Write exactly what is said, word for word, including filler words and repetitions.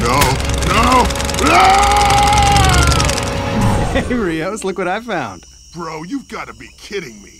No! No! Ah! Hey, Rios, look what I found. Bro, you've got to be kidding me.